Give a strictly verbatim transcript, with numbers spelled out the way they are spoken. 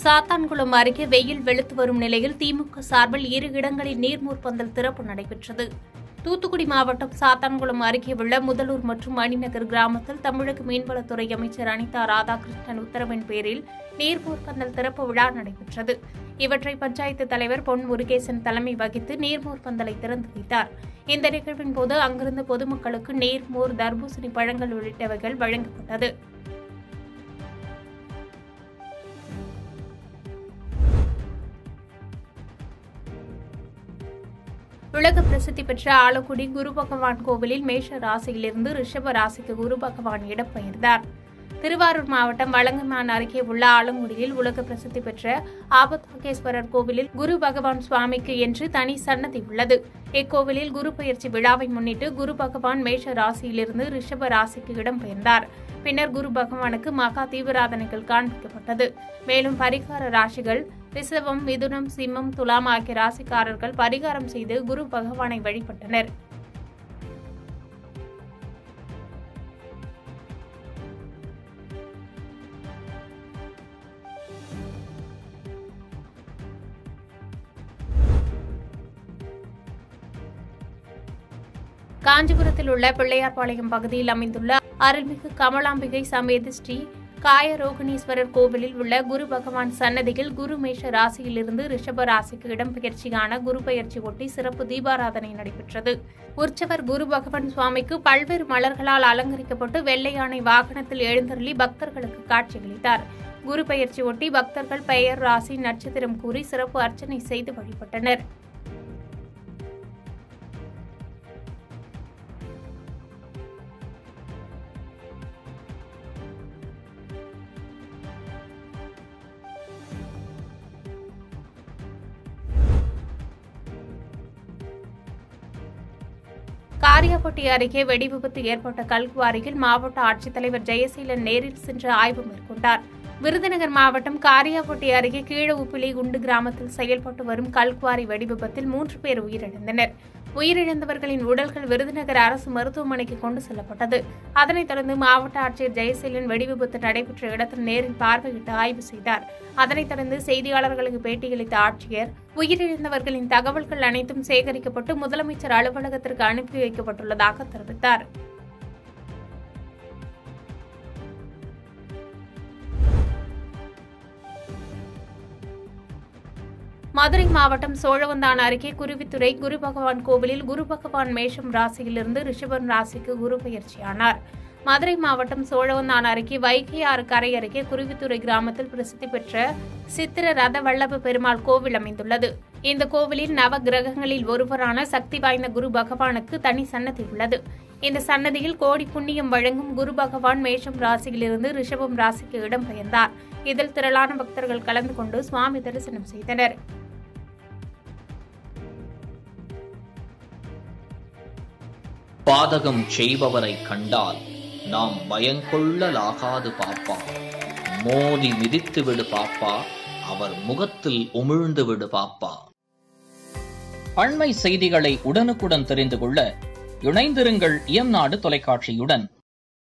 சாத்தான்குளம் அருகே வெயில் வெளுத்து வரும் நிலையில் திமுக சார்பில் இரு இடங்களில் நீர்மூர்ப்பந்தல் திறப்பு நடைபெற்றது. தூத்துக்குடி மாவட்டம் சாத்தான்குளம் அருகே உள்ள முதலூர் மற்றும் மணிநகர் கிராமத்தில் தமிழக மீன்வளத்துறை அமைச்சர் அனிதா ராதாகிருஷ்ணன் உத்தரவின் பேரில் நீர்மூர்ப்பந்தல் திறப்பு விழா நடைபெற்றது. இவற்றை பஞ்சாயத்து தலைவர் பொன் முருகேசன் தலைமை வகித்து நீர்மூர்ப்பந்தலை திறந்து வைத்தார். இந்த நிகழ்வின் போது அங்கிருந்த பொதுமக்களுக்கு நீர், மோர், தர்பூசணி பழங்கள் உள்ளிட்டவைகள் வழங்கப்பட்டது. உலக பிரசித்தி பெற்ற ஆலக்குடி குரு பகவான் கோவிலில் மேஷ ராசியிலிருந்து ரிஷப ராசிக்கு குரு பகவான் இடம்பெயர்ந்தார். திருவாரூர் மாவட்டம் வலங்கமான் அருகே உள்ள ஆலங்குடியில் உலக பிரசித்தி பெற்ற ஆபத்வாகேஸ்வரர் கோவிலில் குரு பகவான் சுவாமிக்கு என்று தனி சன்னதி உள்ளது. இக்கோவிலில் குரு பயிற்சி விழாவை முன்னிட்டு குரு பகவான் மேஷ ராசியிலிருந்து ரிஷப ராசிக்கு இடம்பெயர்ந்தார். பின்னர் குரு பகவானுக்கு மகா தீபாராதனைகள் காண்பிக்கப்பட்டது. மேலும் பரிகார ராசிகள் ரிஷபம், மிதுனம், சிம்மம், துலாம் ஆகிய ராசிக்காரர்கள் பரிகாரம் செய்து குரு பகவானை வழிபட்டனர். காஞ்சிபுரத்தில் உள்ள பிள்ளையார்பாளையம் பகுதியில் அமைந்துள்ள அருள்மிகு கமலாம்பிகை சமேத ஸ்ரீ காயரோகணீஸ்வரர் கோவிலில் உள்ள குரு பகவான் சன்னதியில் குரு மேஷ ராசியிலிருந்து ரிஷப ராசிக்கு இடம்பெயர்ச்சியான குரு பெயர்ச்சி ஒட்டி சிறப்பு தீபாராதனை நடைபெற்றது. உற்சவர் குரு பகவான் சுவாமிக்கு பல்வேறு மலர்களால் அலங்கரிக்கப்பட்டு வெள்ளை யானை வாகனத்தில் எழுந்தருளி பக்தர்களுக்கு காட்சியளித்தார். குரு பெயர்ச்சி ஒட்டி பக்தர்கள் பெயர், ராசி, நட்சத்திரம் கூறி சிறப்பு அர்ச்சனை செய்து வழிபட்டனர். காரியாபட்டி அருகே வெடிவிபத்து ஏற்பட்ட கல்குவாரியில் மாவட்ட ஆட்சித்தலைவர் ஜெயசீலன் நேரில் சென்று ஆய்வு மேற்கொண்டார். விருதுநகர் மாவட்டம் காரியாபட்டி அருகே கீழஉப்பிலி குண்டு கிராமத்தில் செயல்பட்டு வரும் கல்குவாரி வெடிவிபத்தில் மூன்று பேர் உயிரிழந்தனர். உயிரிழந்தவர்களின் உடல்கள் விருதுநகர் அரசு மருத்துவமனைக்கு கொண்டு செல்லப்பட்டது. அதனைத் தொடர்ந்து மாவட்ட ஆட்சியர் ஜெயசீலன் வெடிவிபத்து நடைபெற்ற இடத்தில் நேரில் பார்வையிட்டு ஆய்வு செய்தார். அதனைத் தொடர்ந்து செய்தியாளர்களுக்கு பேட்டியளித்த ஆட்சியர், உயிரிழந்தவர்களின் தகவல்கள் அனைத்தும் சேகரிக்கப்பட்டு முதலமைச்சர் அலுவலகத்திற்கு அனுப்பி வைக்கப்பட்டுள்ளதாக தெரிவித்தார். மதுரை மாவட்டம் சோழவந்தான் அருகே குருவித்துறை குரு பகவான் கோவிலில் குரு பகவான் மேஷம் ராசியிலிருந்து ரிஷபம் ராசிக்கு குரு பெயர்ச்சியானார். மதுரை மாவட்டம் சோழவந்தான் அருகே வைகை ஆறு கரை அருகே குருவித்துறை கிராமத்தில் பிரசித்தி பெற்ற சித்திர ரத வல்லப பெருமாள் கோவில் அமைந்துள்ளது. இந்த கோவிலில் நவ கிரகங்களில் ஒருவரான சக்தி வாய்ந்த குரு பகவானுக்கு தனி சன்னதி உள்ளது. இந்த சன்னதியில் கோடி புண்ணியம் வழங்கும் குரு பகவான் மேஷம் ராசியிலிருந்து ரிஷபம் ராசிக்கு இடம்பெயர்ந்தார். இதில் திரளான பக்தர்கள் கலந்து கொண்டு சுவாமி தரிசனம் செய்தனர். பாதகம் செய்பவரை கண்டால் நாம் பயங்கொள்ளலாகாது பாப்பா. மோதி மிதித்து விடு பாப்பா, அவர் முகத்தில் உமிழ்ந்து விடு பாப்பா. அண்மை செய்திகளை உடனுக்குடன் தெரிந்து கொள்ள இணைந்திருங்கள் எம் நாடு தொலைக்காட்சியுடன்.